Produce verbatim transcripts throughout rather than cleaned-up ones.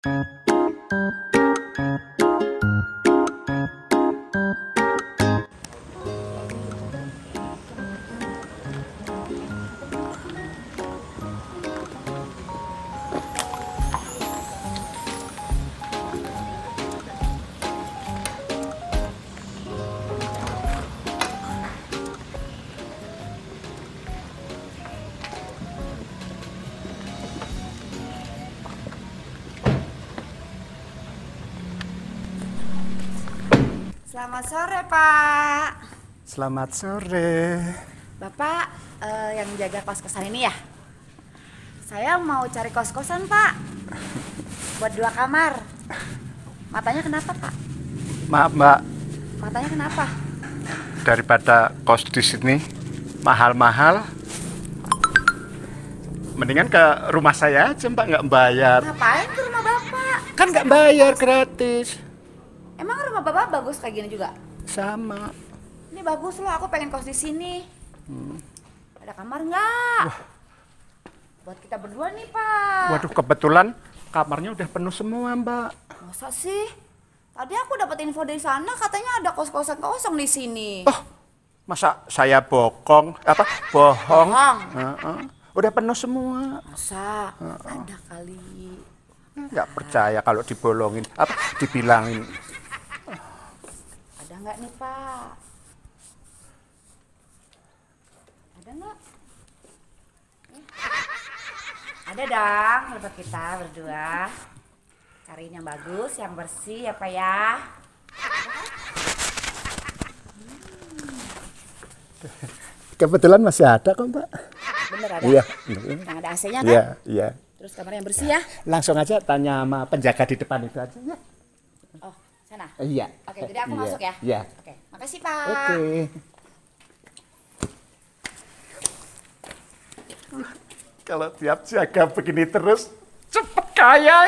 Selamat sore, Pak. Selamat sore. Bapak uh, yang jaga kos-kosan ini ya? Saya mau cari kos-kosan, Pak. Buat dua kamar. Matanya kenapa, Pak? Maaf, Mbak. Matanya kenapa? Daripada kos di sini mahal-mahal, mendingan ke rumah saya aja, Mbak, nggak bayar. Ngapain ke rumah Bapak? Kan nggak bayar, gratis. Emang rumah Bapak bagus kayak gini juga? Sama. Ini bagus loh, aku pengen kos di sini. Hmm. Ada kamar nggak? Wah. Buat kita berdua nih, Pak. Waduh, kebetulan kamarnya udah penuh semua, Mbak. Masa sih? Tadi aku dapat info dari sana, katanya ada kos-kosan kosong di sini. Oh, masa saya bokong? Apa? Bohong? Bohong. Uh-uh. Udah penuh semua. Masa? Uh-uh. Ada kali. Nggak percaya kalau dibolongin, apa? Dibilangin. Ada nggak nih, Pak? Ada nggak? Eh. Ada dong, buat kita berdua. Cariin yang bagus, yang bersih ya, Pak ya. Hmm. Kebetulan masih ada kok, Mbak. Bener ada? Iya. Yang ada A C-nya kan? Iya, iya. Terus kamar yang bersih ya? Langsung aja tanya sama penjaga di depan itu aja ya. Oh, sana? Iya. Oke, jadi aku iya. masuk ya? Iya. Oke, makasih, Pak. Oke. Kalau tiap jaga begini terus, cepet kaya.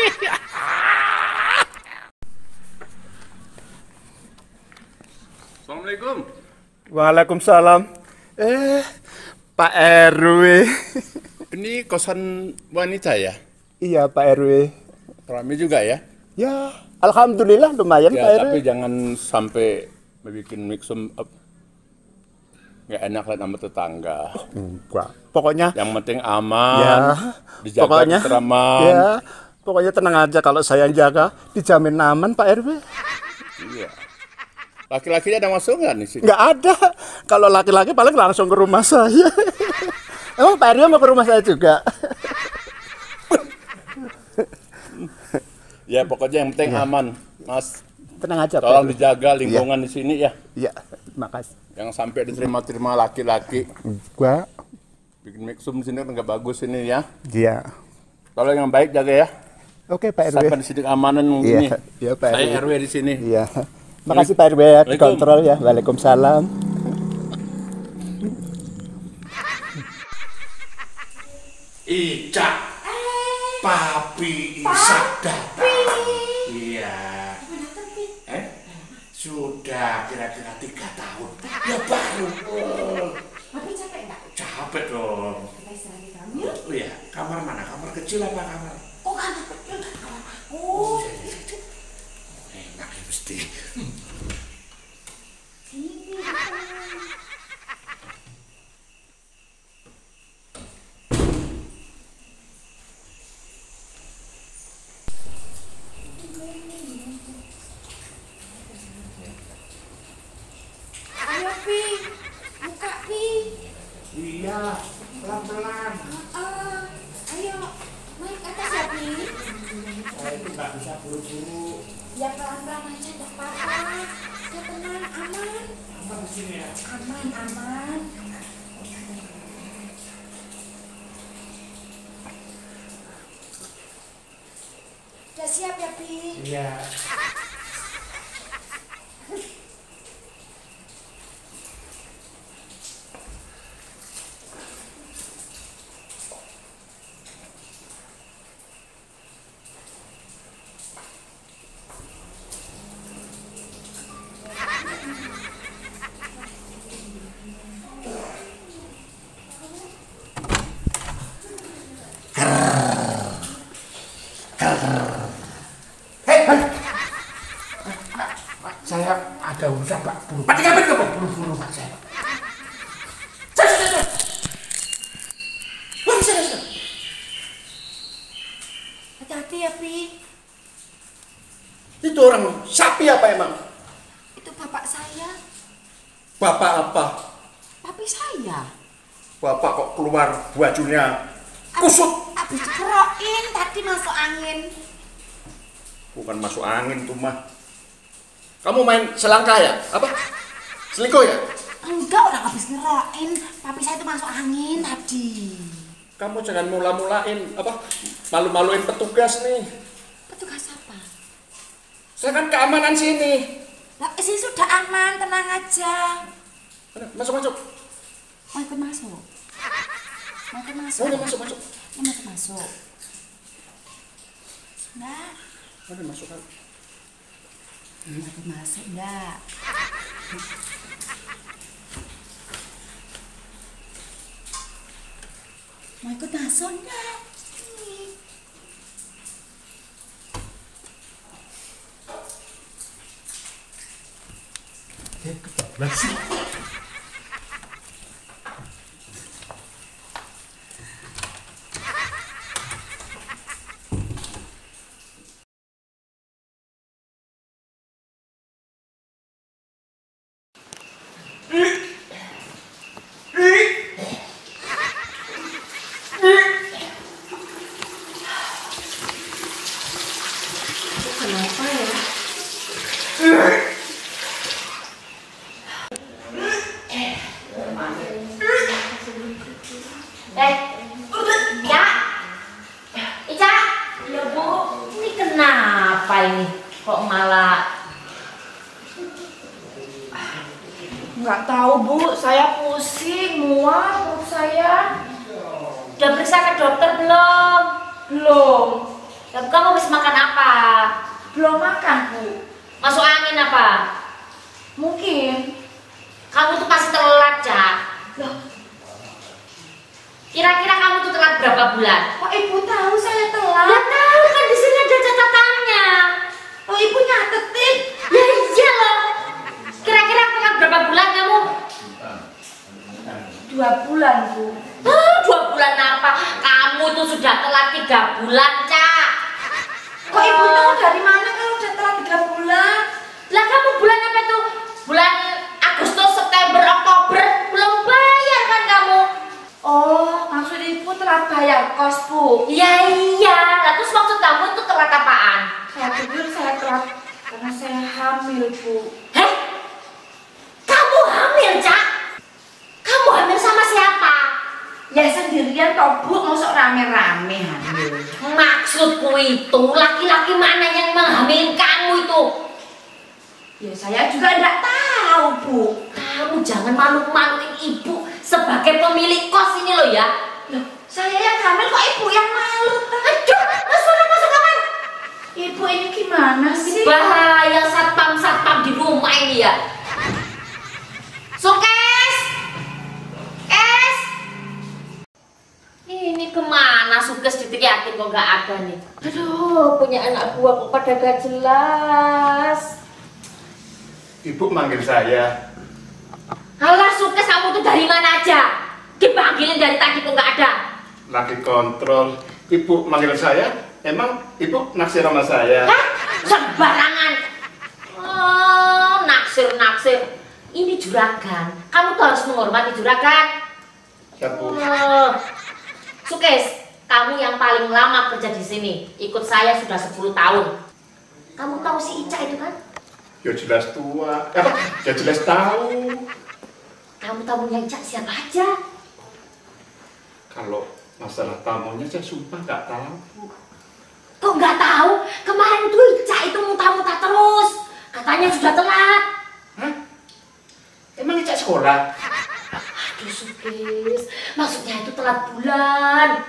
Assalamualaikum. Waalaikumsalam. Eh, Pak R W. Ini kosan wanita ya? Iya, Pak R W. Ramai juga ya? Ya, alhamdulillah lumayan, Ya, Pak R W. tapi jangan sampai bikin mixum up. Nggak enak lah sama tetangga. Enggak. Pokoknya Yang penting aman, ya, dijaga pokoknya keteraman. ya, pokoknya tenang aja, kalau saya yang jaga dijamin aman, Pak R W. Iya. Laki-lakinya ada masuk nggak nih sini? Nggak ada. Kalau laki-laki paling langsung ke rumah saya. Emang Pak R W mau ke rumah saya juga? Ya pokoknya yang penting ya. Aman, Mas. Tenang aja, Tolong Pak. dijaga lingkungan ya. Di sini ya. Iya, makasih. Jangan sampai diterima-terima laki-laki. Gua Bikin mixum di sini nggak bagus ini ya. Iya. Tolong yang baik jaga ya. Oke, Pak R W. Sampai di sini keamanan Iya, ini. iya, Pak R W. Saya R W di sini. Iya. Makasih Pak R W ya, dikontrol ya. Waalaikumsalam. Ica, Papi Isak datang. Iya. Eh, sudah kira-kira tiga tahun. Ya baru. Papi capek nggak? Capek dong. Kita istirahat di kamar. Oh iya, kamar mana? Kamar kecil apa kamar? Oh, kamar kecil. Oh, enak ya mesti. sini. Ayo, Pi. Buka, Pi. Iya, pelan-pelan. Uh, ayo, naik ke atas ya, Pi. Saya itu nggak bisa buru-buru. Ya pelan-pelan aja, tidak apa-apa. Ya tenang, aman. Aman di sini ya. Aman, aman. Udah siap ya, Pi? Iya. Grrr. Ada urusan Pak, buru. Mati ngapain kamu? Buru-buru Pak saya. Saya, saya, saya. Wah, saya, saya. Hati-hati ya, Pi. Itu orang sapi apa emang? Itu bapak saya. Bapak apa? Papi saya. Bapak kok keluar bajunya kusut? Habis dikerokin tadi masuk angin. Bukan masuk angin tuh mah. Kamu main selangkah ya? Apa? Selingkuh ya? Enggak, orang habis ngerokin. Papi saya itu masuk angin tadi. Kamu jangan mula-mulain apa? Malu-maluin petugas nih. Petugas apa? Saya kan keamanan sini. Lah, sini sudah aman, tenang aja. Mana? Masuk masuk. Mau ikut masuk? Mau ikut masuk? Oh, ya, masuk masuk. Mau ikut masuk? Enggak. Mana masuk kan? Mau ikut masuk enggak? Mau ikut masuk enggak? Nih. Eh, kebablas sih. Kenapa ya? Eh, ya, Ica, ya Bu, ini kenapa ini? Kok malah? Nggak tahu Bu, saya pusing, mual perut saya. Udah periksa ke dokter belum? Belum, Dan kamu habis makan apa? belum makan Bu. Masuk angin apa? Mungkin. Kamu tuh pasti telat, Cak. Loh, Kira-kira kamu tuh telat berapa bulan? kok Ibu tahu saya Ya telat? tahu kan di sini ada catatannya. Oh, Ibu nyatetin. Ya iya loh. Kira-kira telat berapa bulan kamu? Dua bulan Bu. Ah, dua bulan apa? Kamu tuh sudah telat tiga bulan, Cak. Kok Ibu tahu dari mana kalau udah telat tiga bulan? Lah kamu bulan apa tuh? Bulan Agustus, September, Oktober belum bayar kan kamu? Oh, maksud Ibu telat bayar kos Bu. Iya iya. Lah terus maksud kamu itu telat apaan? Saya pikir saya telat karena saya hamil Bu. Heh? Kamu hamil, Cak? Kamu hamil sama siapa? Ya sendirian kok Bu, masuk rame-rame hamil. Maksudku itu laki-laki mana yang menghamilin kamu itu? Ya saya juga enggak tahu Bu. Kamu jangan malu-maluin ibu sebagai pemilik kos ini loh ya. Loh, saya yang hamil kok Ibu yang malu? Aduh, masuk masuk kamar. Ibu ini gimana sih? Bahaya satpam-satpam di rumah ini ya. Sukes, es. Ini kemana Sukes diteriakin kok gak ada nih? Aduh, punya anak buah kok pada gak jelas. Ibu manggil saya. Alah Sukes, kamu tuh dari mana aja? Dipanggilin dari tadi kok gak ada. Lagi kontrol. Ibu manggil saya. Emang ibu naksir sama saya? Hah? Sembarangan. Oh, naksir-naksir. Ini juragan. Kamu tuh harus menghormati juragan. Ya Bu. Oh. Sukes, kamu yang paling lama kerja di sini. Ikut saya sudah sepuluh tahun. Kamu tahu si Ica itu kan? Ya jelas tua. Eh, ya jelas tahu. Kamu tamunya Ica siapa aja? Kalau masalah tamunya saya sumpah nggak tahu. Kok nggak tahu? Kemarin tuh Ica itu muntah-muntah terus. Katanya sudah telat. Hah? Emang Ica sekolah? Aduh Sukes, maksudnya itu telat bulan.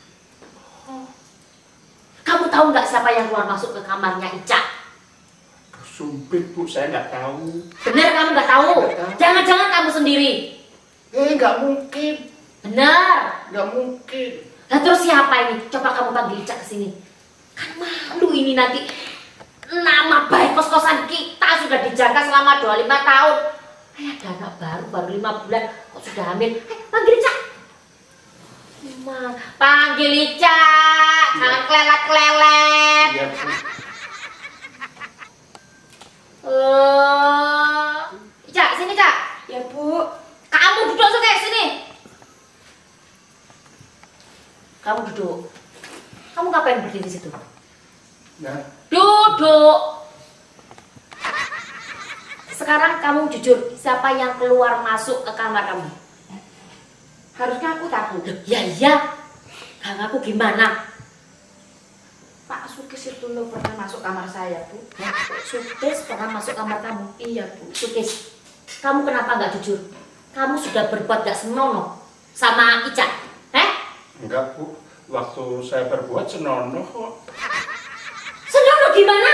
Kamu tahu nggak siapa yang keluar masuk ke kamarnya Ica? Sumpit Bu, saya nggak tahu. Bener kamu nggak tahu? Nggak tahu. Jangan-jangan kamu sendiri. Eh, nggak mungkin. Bener. Nggak mungkin. Nah terus siapa ini? Coba kamu panggil Ica ke sini. Kan malu ini nanti. nama baik kos-kosan kita sudah dijaga selama dua puluh lima tahun. Eh, ada anak baru, baru lima bulan, kok sudah hamil. Eh, panggil Ica. Ma, panggil Ica. Jangan kelelet-kelelet. Iya, Bu. Eh, Ica, sini Ica. Ya Bu. Kamu duduk Sukes, sini. Kamu duduk. Kamu ngapain berdiri di situ? Ya. Duduk. Sekarang kamu jujur, siapa yang keluar masuk ke kamar kamu? Harusnya aku tahu. Ya iya. Kang aku gimana? Pak Sukes itu lo pernah masuk kamar saya, Bu. Sukes pernah masuk kamar kamu? Iya, Bu. Sukes, kamu kenapa nggak jujur? Kamu sudah berbuat gak senonoh sama Ica, eh? Enggak, Bu. Waktu saya berbuat senonoh kok. Senonoh gimana?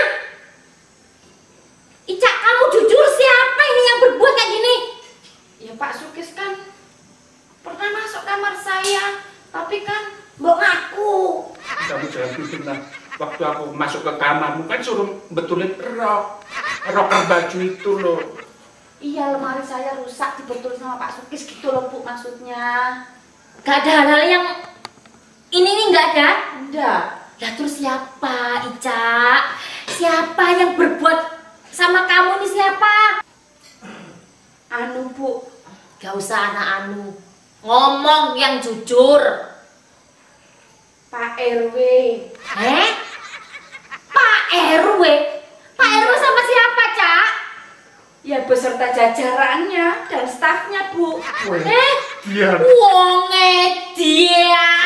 Ica, kamu jujur siapa ini yang berbuat kayak gini? Ya Pak Sukes kan pernah masuk kamar saya, tapi kan mbok ngaku. Kamu jangan fitnah. Waktu aku masuk ke kamarmu kan suruh betulin rok. Roker baju itu loh. Iya, lemari saya rusak dibetulin sama Pak Sukes gitu loh, Bu, maksudnya. Gak ada hal-hal yang ini nih nggak ada? Enggak. Lah terus siapa Ica? Siapa yang berbuat sama kamu nih siapa? Anu, Bu. Gak usah anak anu. Ngomong yang jujur. Pak R W. Eh? Pak R W? Pak R W sama siapa, Cak? Ya beserta jajarannya dan stafnya, Bu. Eh? Dia Wong edian.